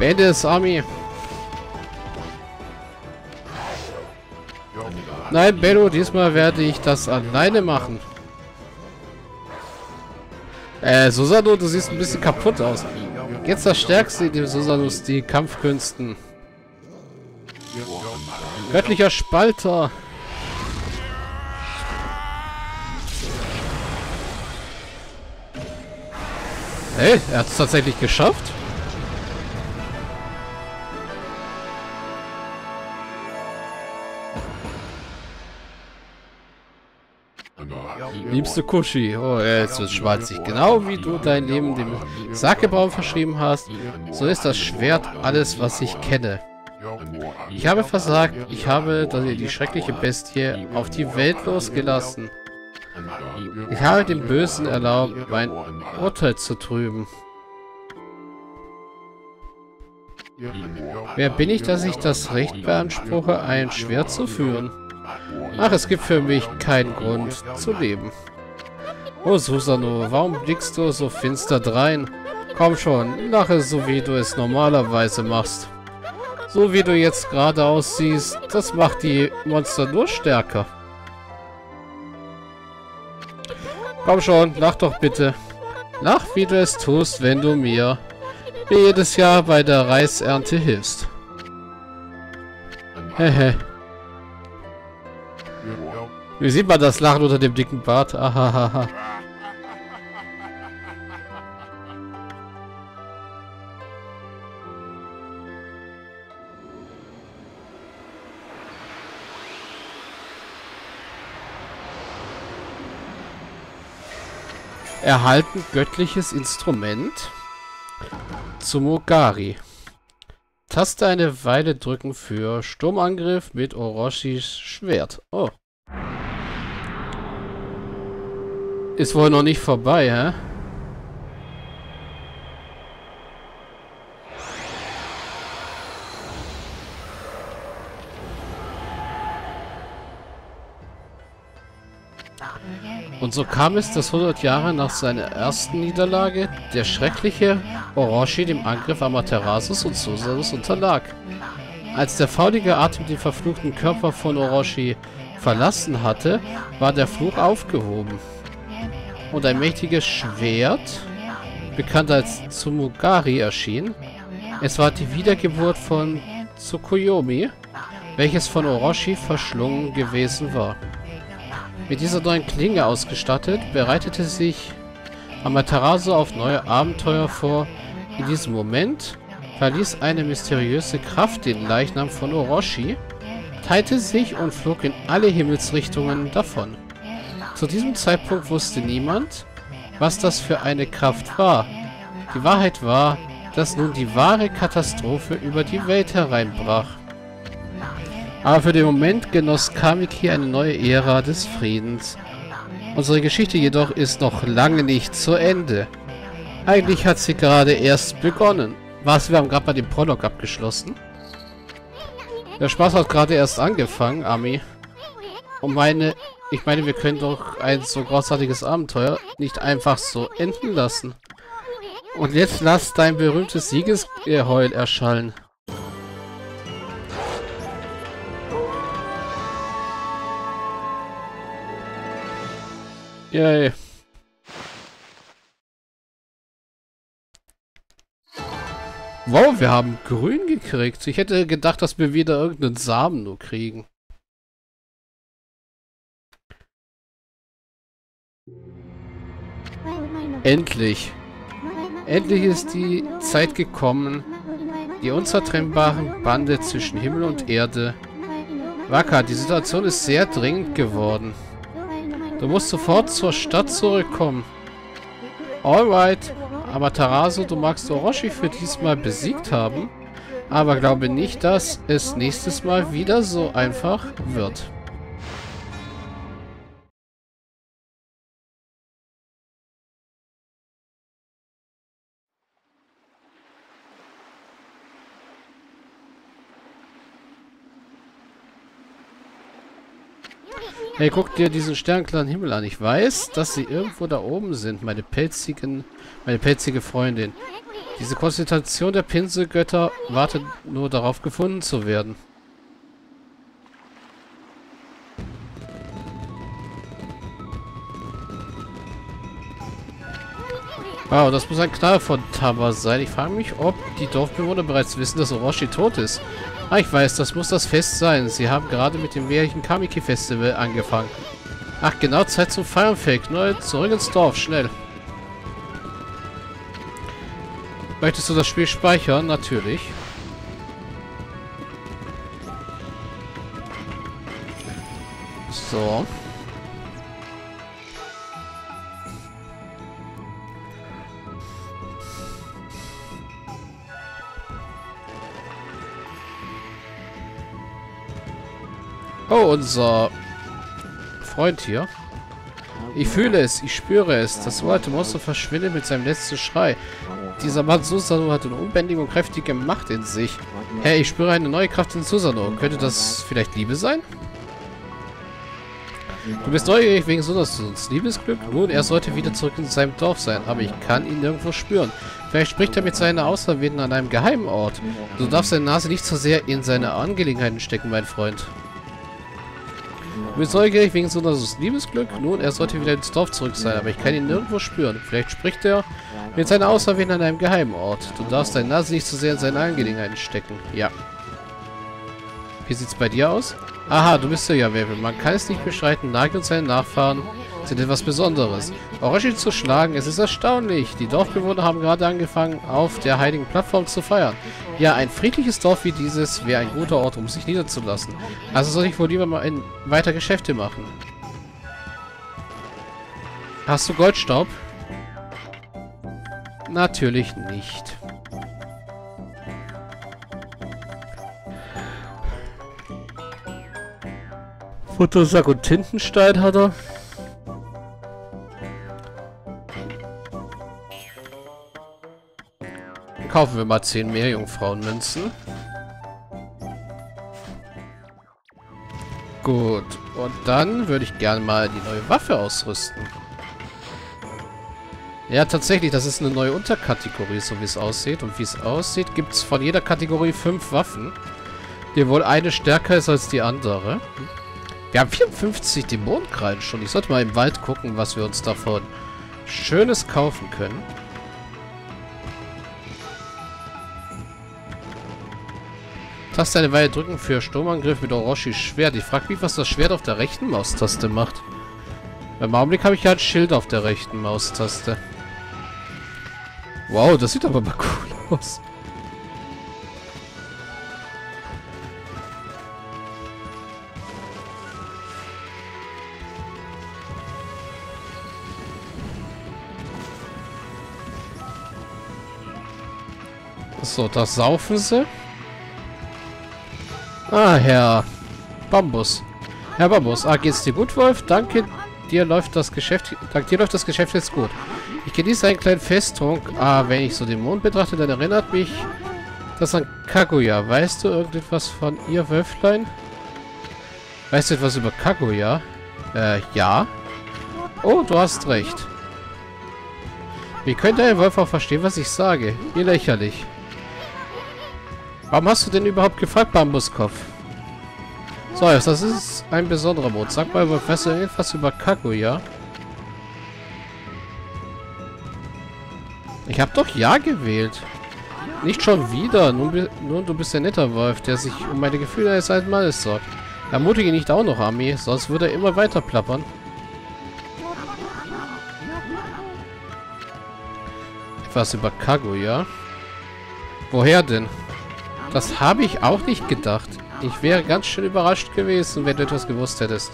Beende es, Army. Nein, Bello, diesmal werde ich das alleine machen. Susanoo, du siehst ein bisschen kaputt aus. Jetzt das Stärkste in dem Susanoo-Stil, Kampfkünsten. Göttlicher Spalter. Hey, er hat es tatsächlich geschafft. Liebste Kushi, oh, jetzt wird schwarzig. Genau wie du dein Leben dem Sakebaum verschrieben hast, so ist das Schwert alles, was ich kenne. Ich habe versagt, ich habe die schreckliche Bestie auf die Welt losgelassen. Ich habe dem Bösen erlaubt, mein Urteil zu trüben. Wer bin ich, dass ich das Recht beanspruche, ein Schwert zu führen? Ach, es gibt für mich keinen Grund zu leben. Oh, Susanoo, warum blickst du so finster drein? Komm schon, lache so, wie du es normalerweise machst. So wie du jetzt gerade aussiehst, das macht die Monster nur stärker. Komm schon, lach doch bitte. Lach, wie du es tust, wenn du mir jedes Jahr bei der Reisernte hilfst. Hehe. Wie sieht man das Lachen unter dem dicken Bart? Ahahaha. Erhalten göttliches Instrument. Tsumogari. Taste eine Weile drücken für Sturmangriff mit Orochis Schwert. Oh. Ist wohl noch nicht vorbei, hä? Und so kam es, dass 100 Jahre nach seiner ersten Niederlage der schreckliche Orochi dem Angriff Amaterasus und Susanoo unterlag. Als der faulige Atem den verfluchten Körper von Orochi verlassen hatte, war der Fluch aufgehoben. Und ein mächtiges Schwert, bekannt als Tsumogari, erschien. Es war die Wiedergeburt von Tsukuyomi, welches von Orochi verschlungen gewesen war. Mit dieser neuen Klinge ausgestattet, bereitete sich Amaterasu auf neue Abenteuer vor. In diesem Moment verließ eine mysteriöse Kraft den Leichnam von Orochi, teilte sich und flog in alle Himmelsrichtungen davon. Zu diesem Zeitpunkt wusste niemand, was das für eine Kraft war. Die Wahrheit war, dass nun die wahre Katastrophe über die Welt hereinbrach. Aber für den Moment genoss Kamiki eine neue Ära des Friedens. Unsere Geschichte jedoch ist noch lange nicht zu Ende. Eigentlich hat sie gerade erst begonnen. Was, wir haben gerade mal den Prolog abgeschlossen. Der Spaß hat gerade erst angefangen, Ami. Und ich meine, wir können doch ein so großartiges Abenteuer nicht einfach so enden lassen. Und jetzt lass dein berühmtes Siegesgeheul erschallen. Yay. Wow, wir haben grün gekriegt. Ich hätte gedacht, dass wir wieder irgendeinen Samen nur kriegen. Endlich. Endlich ist die Zeit gekommen, die unzertrennbaren Bande zwischen Himmel und Erde. Wakka, die Situation ist sehr dringend geworden. Du musst sofort zur Stadt zurückkommen. Alright. Amaterasu, du magst Orochi für diesmal besiegt haben, aber glaube nicht, dass es nächstes Mal wieder so einfach wird. Hey, guck dir diesen sternklaren Himmel an. Ich weiß, dass sie irgendwo da oben sind, meine pelzige Freundin. Diese Konstellation der Pinselgötter wartet nur darauf, gefunden zu werden. Wow, das muss ein Knall von Taba sein. Ich frage mich, ob die Dorfbewohner bereits wissen, dass Orochi tot ist. Ah, ich weiß, das muss das Fest sein. Sie haben gerade mit dem jährlichen Kamiki-Festival angefangen. Ach genau, Zeit zum Feiern, Fake. Neu zurück ins Dorf, schnell. Möchtest du das Spiel speichern? Natürlich. So. Oh, unser Freund hier. Ich fühle es, ich spüre es. Das uralte Monster verschwindet mit seinem letzten Schrei. Dieser Mann Susanoo hat eine unbändige und kräftige Macht in sich. Hey, ich spüre eine neue Kraft in Susanoo. Könnte das vielleicht Liebe sein? Du bist neugierig wegen Susanos Liebesglück? Nun, er sollte wieder zurück in seinem Dorf sein, aber ich kann ihn nirgendwo spüren. Vielleicht spricht er mit seiner Auserwählten an einem geheimen Ort. Du darfst deine Nase nicht so sehr in seine Angelegenheiten stecken, mein Freund. Du bist neugierig wegen Susanos Liebesglück? Nun, er sollte wieder ins Dorf zurück sein, aber ich kann ihn nirgendwo spüren. Vielleicht spricht er mit seiner Auserwählten an einem geheimen Ort. Du darfst deine Nase nicht so sehr in seine Angelegenheiten stecken. Ja. Wie sieht's bei dir aus? Aha, du bist ja Werwolf. Man kann es nicht bestreiten, Nagi und seine Nachfahren sind etwas Besonderes. Orochi zu schlagen, es ist erstaunlich. Die Dorfbewohner haben gerade angefangen, auf der heiligen Plattform zu feiern. Ja, ein friedliches Dorf wie dieses wäre ein guter Ort, um sich niederzulassen. Also soll ich wohl lieber mal weiter Geschäfte machen. Hast du Goldstaub? Natürlich nicht. Fotosack und Tintenstein hat er. Kaufen wir mal 10 mehr Jungfrauenmünzen. Gut. Und dann würde ich gerne mal die neue Waffe ausrüsten. Ja, tatsächlich, das ist eine neue Unterkategorie, so wie es aussieht. Und wie es aussieht, gibt es von jeder Kategorie 5 Waffen, die wohl eine stärker ist als die andere. Wir haben 54 Dämonenkrallen schon. Ich sollte mal im Wald gucken, was wir uns davon Schönes kaufen können. Taste eine Weile drücken für Sturmangriff mit Orochis Schwert. Ich frage mich, was das Schwert auf der rechten Maustaste macht. Im Augenblick habe ich ja ein Schild auf der rechten Maustaste. Wow, das sieht aber mal cool aus. So, das saufen sie. Ah, Herr Bambus. Herr Bambus, geht's dir gut, Wolf? Dank dir läuft das Geschäft jetzt gut. Ich genieße einen kleinen Festtrunk. Wenn ich so den Mond betrachte, dann erinnert mich das an Kaguya. Weißt du irgendetwas von ihr, Wölflein? Weißt du etwas über Kaguya? Ja. Oh, du hast recht. Wie könnte ein Wolf auch verstehen, was ich sage? Wie lächerlich. Warum hast du denn überhaupt gefragt, Bambuskopf? So, das ist ein besonderer Mond. Sag mal, weißt du irgendwas über Kaguya? Ich habe doch Ja gewählt. Nicht schon wieder. Nun du bist ein netter Wolf, der sich um meine Gefühle eines alten Mannes sorgt. Ermutige nicht auch noch, Ami, sonst würde er immer weiter plappern. Etwas über Kaguya? Woher denn? Das habe ich auch nicht gedacht. Ich wäre ganz schön überrascht gewesen, wenn du etwas gewusst hättest.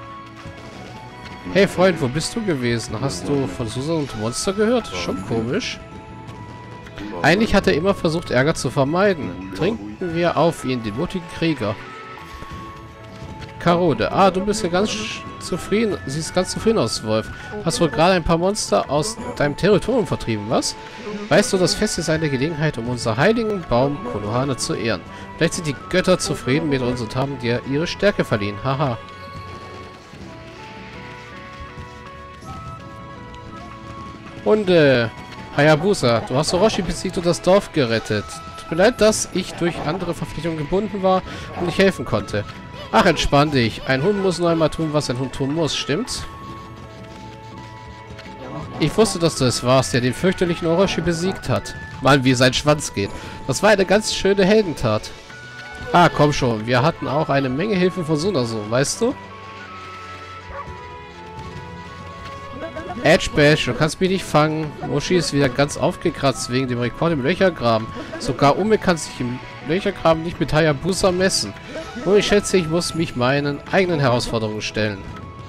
Hey Freund, wo bist du gewesen? Hast du von Susan und Monster gehört? Schon komisch. Eigentlich hat er immer versucht, Ärger zu vermeiden. Trinken wir auf ihn, den mutigen Krieger. Karode. Du bist ja ganz zufrieden. Siehst ganz zufrieden aus, Wolf. Hast wohl gerade ein paar Monster aus deinem Territorium vertrieben, was? Weißt du, das Fest ist eine Gelegenheit, um unseren heiligen Baum Konohana zu ehren. Vielleicht sind die Götter zufrieden mit uns und haben dir ihre Stärke verliehen. Haha. Hunde! Hayabusa, du hast Orochi besiegt und das Dorf gerettet. Tut mir leid, dass ich durch andere Verpflichtungen gebunden war und nicht helfen konnte. Ach, entspann dich. Ein Hund muss nur einmal tun, was ein Hund tun muss, stimmt's? Ich wusste, dass du es warst, der den fürchterlichen Orochi besiegt hat. Mann, wie sein Schwanz geht. Das war eine ganz schöne Heldentat. Ah, komm schon. Wir hatten auch eine Menge Hilfe von Sunaso, weißt du? Edge Bash, du kannst mich nicht fangen. Moshi ist wieder ganz aufgekratzt wegen dem Rekord im Löchergraben. Sogar Ume kann sich im Löchergraben nicht mit Hayabusa messen. Und ich schätze, ich muss mich meinen eigenen Herausforderungen stellen.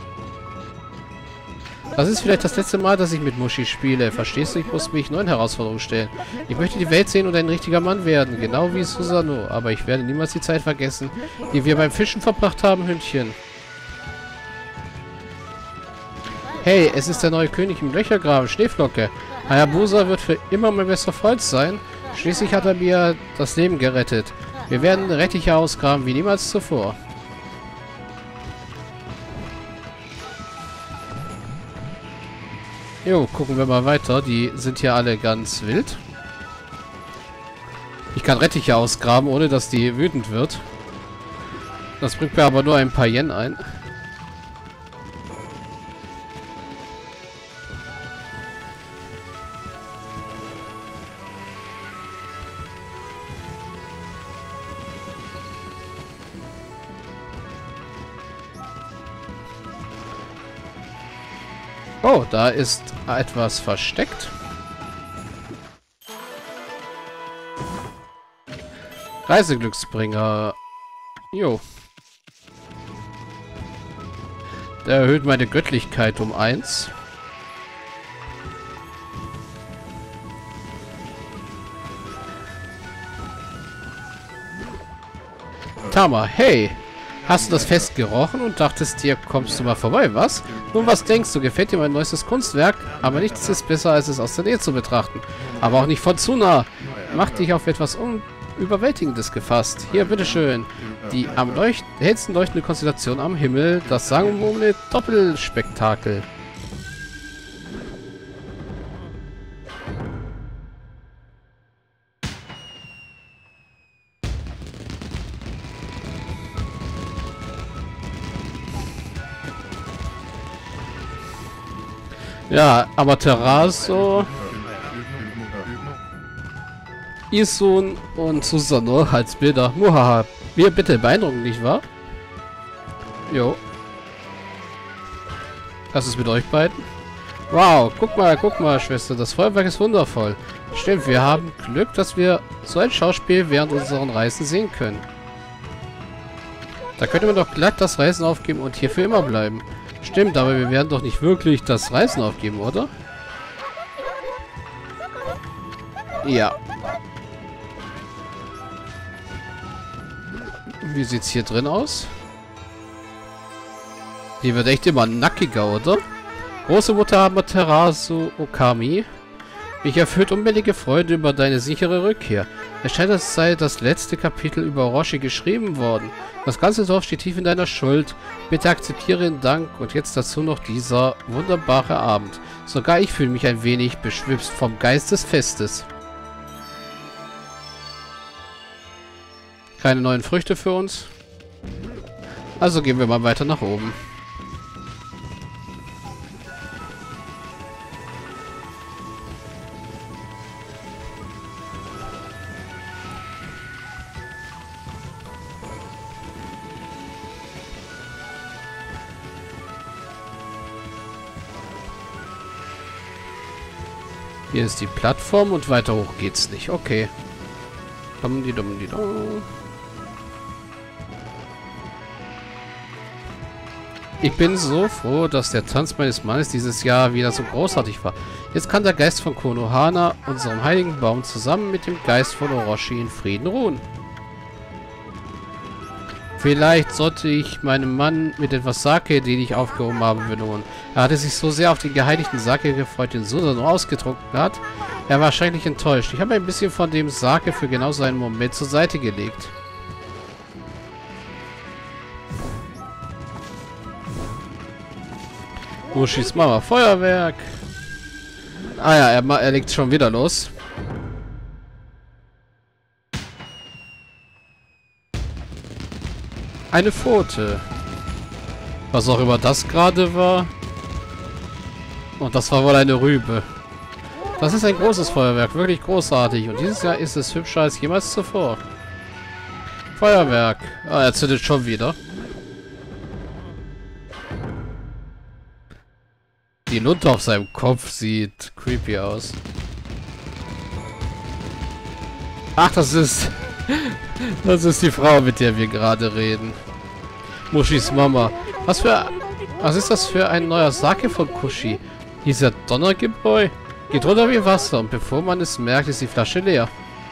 Das ist vielleicht das letzte Mal, dass ich mit Moshi spiele. Verstehst du? Ich muss mich neuen Herausforderungen stellen. Ich möchte die Welt sehen und ein richtiger Mann werden. Genau wie Susanoo. Aber ich werde niemals die Zeit vergessen, die wir beim Fischen verbracht haben, Hündchen. Hey, es ist der neue König im Löchergraben, Schneeflocke. Hayabusa wird für immer mein bester Freund sein. Schließlich hat er mir das Leben gerettet. Wir werden Rettiche ausgraben wie niemals zuvor. Jo, gucken wir mal weiter. Die sind hier alle ganz wild. Ich kann Rettiche ausgraben, ohne dass die wütend wird. Das bringt mir aber nur ein paar Yen ein. Oh, da ist etwas versteckt. Reiseglücksbringer. Jo. Der erhöht meine Göttlichkeit um 1. Tama, hey! Hast du das Fest gerochen und dachtest dir, kommst du mal vorbei, was? Nun, was denkst du? Gefällt dir mein neuestes Kunstwerk? Aber nichts ist besser, als es aus der Nähe zu betrachten. Aber auch nicht von zu nah. Mach dich auf etwas Überwältigendes gefasst. Hier, bitteschön. Die am hellsten leuchtende Konstellation am Himmel. Das sagenumwobene Doppelspektakel. Ja, Amaterasu, Isun und Susanoo als Bilder. Muhaha. Wir bitte beeindruckend, nicht wahr? Jo. Was ist mit euch beiden? Wow, guck mal, Schwester. Das Feuerwerk ist wundervoll. Stimmt, wir haben Glück, dass wir so ein Schauspiel während unseren Reisen sehen können. Da könnte man doch glatt das Reisen aufgeben und hier für immer bleiben. Stimmt, aber wir werden doch nicht wirklich das Reisen aufgeben, oder? Ja. Wie sieht's hier drin aus? Die wird echt immer nackiger, oder? Große Mutter Amaterasu Okami. Mich erfüllt unbändige Freude über deine sichere Rückkehr. Es scheint, als sei das letzte Kapitel über Orochi geschrieben worden. Das ganze Dorf steht tief in deiner Schuld. Bitte akzeptiere den Dank und jetzt dazu noch dieser wunderbare Abend. Sogar ich fühle mich ein wenig beschwipst vom Geist des Festes. Keine neuen Früchte für uns. Also gehen wir mal weiter nach oben. Hier ist die Plattform und weiter hoch geht's nicht. Okay. Ich bin so froh, dass der Tanz meines Mannes dieses Jahr wieder so großartig war. Jetzt kann der Geist von Konohana, unserem heiligen Baum, zusammen mit dem Geist von Orochi in Frieden ruhen. Vielleicht sollte ich meinem Mann mit etwas Sake, den ich aufgehoben habe, belohnen. Er hatte sich so sehr auf den geheiligten Sake gefreut, den Susanoo ausgetrunken hat. Er war wahrscheinlich enttäuscht. Ich habe ein bisschen von dem Sake für genau so einen Moment zur Seite gelegt. Moshis Mama, Feuerwerk! Ah ja, er legt schon wieder los. Eine Pfote. Was auch immer das gerade war. Und das war wohl eine Rübe. Das ist ein großes Feuerwerk, wirklich großartig. Und dieses Jahr ist es hübscher als jemals zuvor. Feuerwerk. Ah, er zündet schon wieder. Die Lunte auf seinem Kopf sieht creepy aus. Ach, das ist... Das ist die Frau, mit der wir gerade reden. Mushis Mama. Was ist das für ein neuer Sake von Kushi? Dieser Donnergebräu? Geht runter wie Wasser und bevor man es merkt, ist die Flasche leer.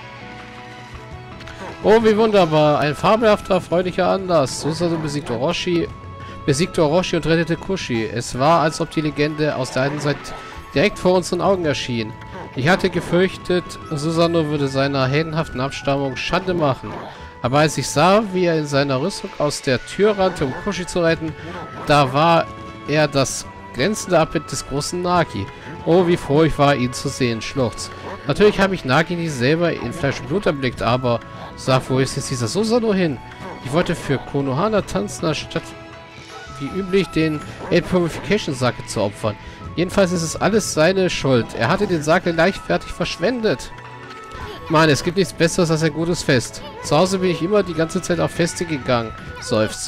Oh, wie wunderbar. Ein fabelhafter, freudiger Anlass. Susanoo besiegte Orochi und rettete Kushi. Es war, als ob die Legende aus der alten Zeit direkt vor unseren Augen erschien. Ich hatte gefürchtet, Susanoo würde seiner heldenhaften Abstammung Schande machen. Aber als ich sah, wie er in seiner Rüstung aus der Tür rannte, um Kushi zu retten, da war er das glänzende Abbild des großen Nagi. Oh, wie froh ich war, ihn zu sehen, schluchzt. Natürlich habe ich Nagi nie selber in Fleisch und Blut erblickt, aber sag, wo ist jetzt dieser Susanoo hin? Ich wollte für Konohana tanzen, anstatt wie üblich den Aid Purification Sake zu opfern. Jedenfalls ist es alles seine Schuld. Er hatte den Sake leichtfertig verschwendet. Mann, es gibt nichts Besseres als ein gutes Fest. Zu Hause bin ich immer die ganze Zeit auf Feste gegangen. Seufzt.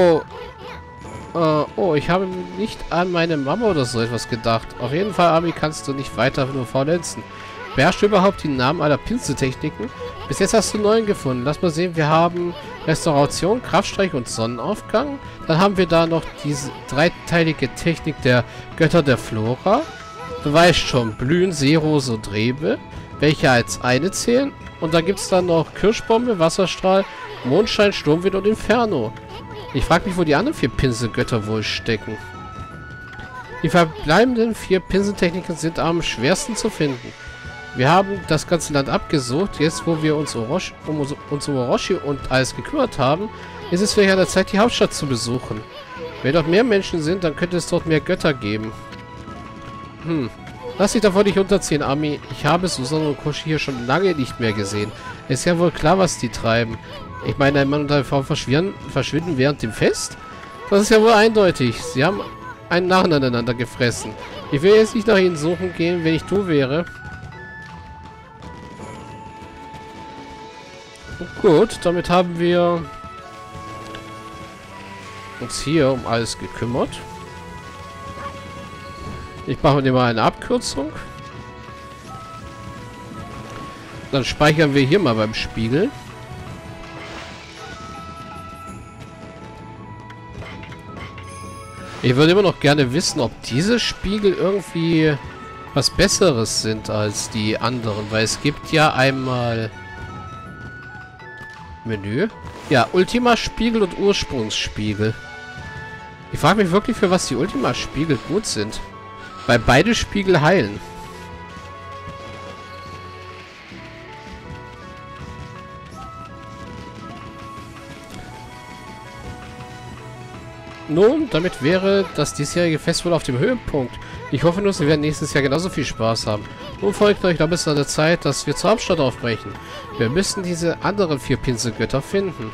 Oh, ich habe nicht an meine Mama oder so etwas gedacht. Auf jeden Fall, Ami, kannst du nicht weiter nur faulenzen. Beherrschst du überhaupt die Namen aller Pinseltechniken? Bis jetzt hast du 9 gefunden. Lass mal sehen, wir haben Restauration, Kraftstreich und Sonnenaufgang. Dann haben wir da noch diese dreiteilige Technik der Götter der Flora. Du weißt schon, Blühen, Seerose und Rebe, welche als eine zählen. Und dann gibt es dann noch Kirschbombe, Wasserstrahl, Mondschein, Sturmwind und Inferno. Ich frage mich, wo die anderen 4 Pinselgötter wohl stecken. Die verbleibenden 4 Pinseltechniken sind am schwersten zu finden. Wir haben das ganze Land abgesucht. Jetzt, wo wir uns um Orochi und alles gekümmert haben, ist es vielleicht an der Zeit, die Hauptstadt zu besuchen. Wenn dort mehr Menschen sind, dann könnte es dort mehr Götter geben. Lass dich davon nicht unterziehen, Ami. Ich habe Susanoo und Kushi hier schon lange nicht mehr gesehen. Ist ja wohl klar, was die treiben. Ich meine, ein Mann und eine Frau verschwinden während dem Fest? Das ist ja wohl eindeutig. Sie haben einen Narren aneinander gefressen. Ich will jetzt nicht nach ihnen suchen gehen, wenn ich du wäre. Gut, damit haben wir uns hier um alles gekümmert. Ich mache mir mal eine Abkürzung. Dann speichern wir hier mal beim Spiegel. Ich würde immer noch gerne wissen, ob diese Spiegel irgendwie was Besseres sind als die anderen. Weil es gibt ja einmal... Menü. Ja, Ultima-Spiegel und Ursprungsspiegel. Ich frage mich wirklich, für was die Ultima-Spiegel gut sind. Weil beide Spiegel heilen. Nun, damit wäre das diesjährige Fest wohl auf dem Höhepunkt. Ich hoffe nur, Sie werden nächstes Jahr genauso viel Spaß haben. Nun folgt euch, glaube ich, an der Zeit, dass wir zur Hauptstadt aufbrechen. Wir müssen diese anderen 4 Pinselgötter finden.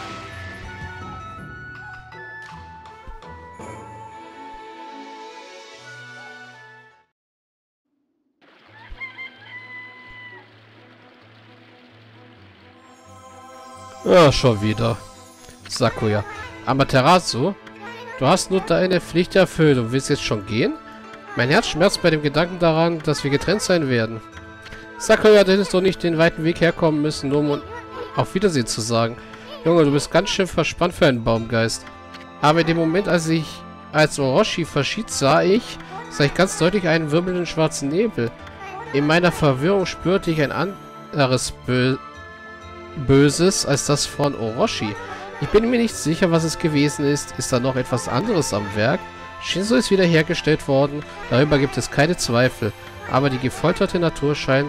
Ja, schon wieder. Sakuya. Amaterasu, du hast nur deine Pflicht erfüllt und willst jetzt schon gehen? Mein Herz schmerzt bei dem Gedanken daran, dass wir getrennt sein werden. Sakuya, du hättest doch nicht den weiten Weg herkommen müssen, nur um auf Wiedersehen zu sagen. Junge, du bist ganz schön verspannt für einen Baumgeist. Aber in dem Moment, als Orochi verschied, sah ich ganz deutlich einen wirbelnden schwarzen Nebel. In meiner Verwirrung spürte ich ein anderes Böses als das von Orochi. Ich bin mir nicht sicher, was es gewesen ist. Ist da noch etwas anderes am Werk? Shinzo ist wiederhergestellt worden. Darüber gibt es keine Zweifel. Aber die gefolterte Natur schreit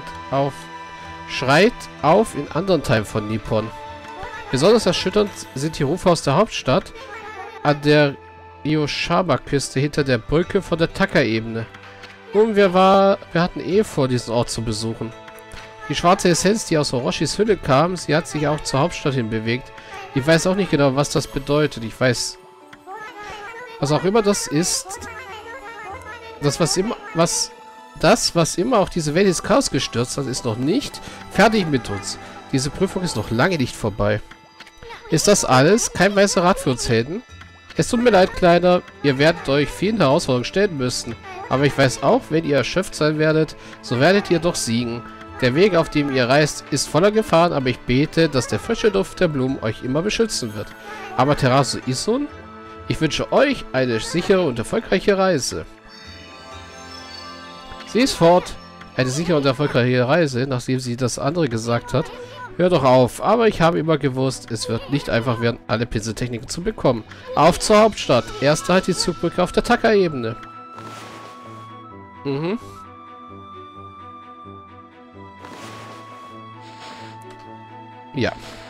auf in anderen Teilen von Nippon. Besonders erschütternd sind die Rufe aus der Hauptstadt an der Ryoshima-Küste hinter der Brücke von der Taka-Ebene. Nun, wir hatten eh vor, diesen Ort zu besuchen. Die schwarze Essenz, die aus Orochis Hülle kam, sie hat sich auch zur Hauptstadt hin bewegt. Ich weiß auch nicht genau, was das bedeutet. Ich weiß, was auch immer das ist, was immer auch diese Welt ins Chaos gestürzt hat, ist noch nicht fertig mit uns. Diese Prüfung ist noch lange nicht vorbei. Ist das alles? Kein weißer Rat für uns Helden? Es tut mir leid, Kleiner. Ihr werdet euch vielen Herausforderungen stellen müssen. Aber ich weiß auch, wenn ihr erschöpft sein werdet, so werdet ihr doch siegen. Der Weg, auf dem ihr reist, ist voller Gefahren, aber ich bete, dass der frische Duft der Blumen euch immer beschützen wird. Amaterasu Isun, ich wünsche euch eine sichere und erfolgreiche Reise. Sie ist fort. Eine sichere und erfolgreiche Reise, nachdem sie das andere gesagt hat. Hör doch auf, aber ich habe immer gewusst, es wird nicht einfach werden, alle Pinseltechniken zu bekommen. Auf zur Hauptstadt. Erste halt die Zugbrücke auf der Taka-Ebene. Mhm. Ja.